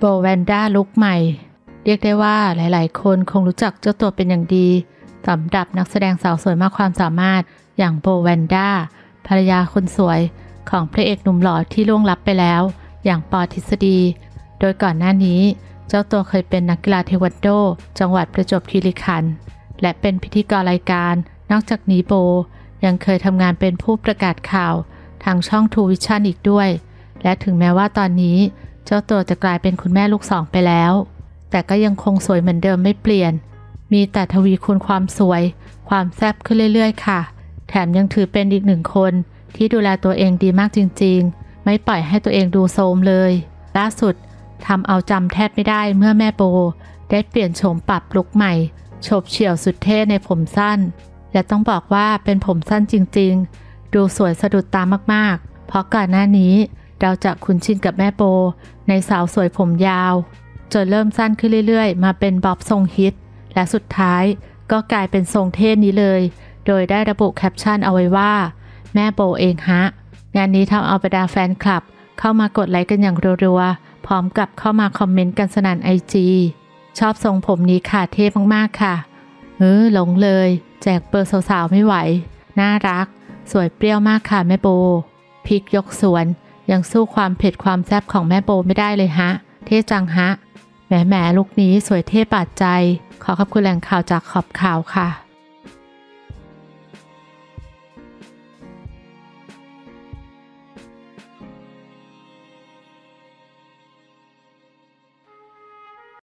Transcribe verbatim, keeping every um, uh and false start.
แวนด้าลุคใหม่เรียกได้ว่าหลายๆคนคงรู้จักเจ้าตัวเป็นอย่างดีสำหรับนักแสดงสาวสวยมากความสามารถอย่างโบแวนด้าภรรยาคนสวยของพระเอกหนุ่มหล่อที่ล่วงลับไปแล้วอย่างปอทฤษฎีโดยก่อนหน้านี้เจ้าตัวเคยเป็นนักกีฬาเทควันโดจังหวัดประจวบคีรีขันธ์และเป็นพิธีกรรายการนอกจากนี้โบยังเคยทำงานเป็นผู้ประกาศข่าวทางช่องทูวิชั่นอีกด้วยและถึงแม้ว่าตอนนี้เจ้าตัวจะกลายเป็นคุณแม่ลูกสองไปแล้วแต่ก็ยังคงสวยเหมือนเดิมไม่เปลี่ยนมีแต่ทวีคูณความสวยความแซ่บขึ้นเรื่อยๆค่ะแถมยังถือเป็นอีกหนึ่งคนที่ดูแลตัวเองดีมากจริงๆไม่ปล่อยให้ตัวเองดูโทรมเลยล่าสุดทำเอาจำแทบไม่ได้เมื่อแม่โบได้เปลี่ยนโฉมปรับลุคใหม่โฉบเฉี่ยวสุดเท่ในผมสั้นและต้องบอกว่าเป็นผมสั้นจริงๆดูสวยสะดุดตามากๆเพราะก่อนหน้านี้เราจะคุ้นชินกับแม่โบในสาวสวยผมยาวจนเริ่มสั้นขึ้นเรื่อยๆมาเป็นบ๊อบทรงฮิตและสุดท้ายก็กลายเป็นทรงเท่นี้เลยโดยได้ระบุแคปชั่นเอาไว้ว่าแม่โบเองฮะงานนี้ทำเอาบรรดาแฟนคลับเข้ามากดไลค์กันอย่างรัวๆพร้อมกับเข้ามาคอมเมนต์กันสนั่นไอจีชอบทรงผมนี้ค่ะเท่มากๆค่ะเออหลงเลยแจกเบอร์สาวๆไม่ไหวน่ารักสวยเปรี้ยวมากค่ะแม่โบพริกยกสวนยังสู้ความเผ็ดความแซ่บของแม่โบไม่ได้เลยฮะเท่จังฮะแหมแหมลุคนี้สวยเท่บาดใจขอขอบคุณแหล่งข่าวจากขอบข่าวค่ะ